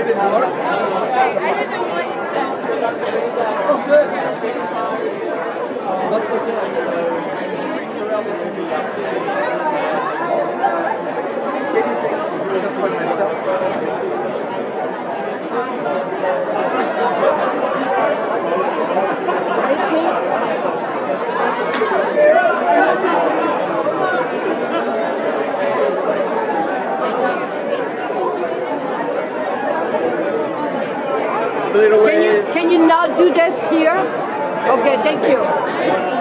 live in New York? I live in Williamsville. Oh, good. What was it? Just by myself. Can you not do this here? Okay, thank you.